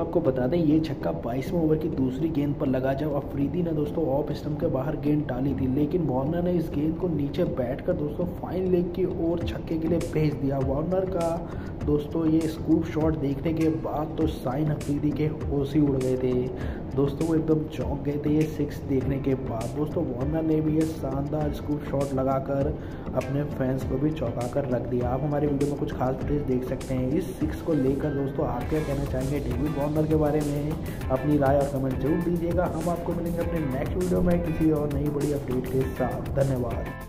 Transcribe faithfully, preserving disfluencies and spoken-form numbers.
आपको बता दें ये छक्का बाईसवें ओवर की दूसरी गेंद पर लगा जब अफरीदी ने दोस्तों ऑफ स्टंप के बाहर गेंद डाली थी, लेकिन वार्नर ने इस गेंद को नीचे बैठकर दोस्तों फाइन लेग की ओर छक्के के लिए भेज दिया। वार्नर का दोस्तों ये स्कूप शॉट देखने के बाद तो शाहीन अफरीदी के होश ही उड़ गए थे दोस्तों, वो एकदम चौंक गए थे ये सिक्स देखने के बाद। दोस्तों वार्नर ने भी ये शानदार स्कूप शॉट लगाकर अपने फैंस को भी चौंका कर रख दिया। आप हमारे वीडियो में कुछ खास फुटेज देख सकते हैं। इस सिक्स को लेकर दोस्तों आप क्या कहना चाहेंगे डेविड वार्नर के बारे में, अपनी राय और कमेंट जरूर दीजिएगा। हम आपको मिलेंगे अपने नेक्स्ट वीडियो में किसी और नई बड़ी अपडेट के साथ। धन्यवाद।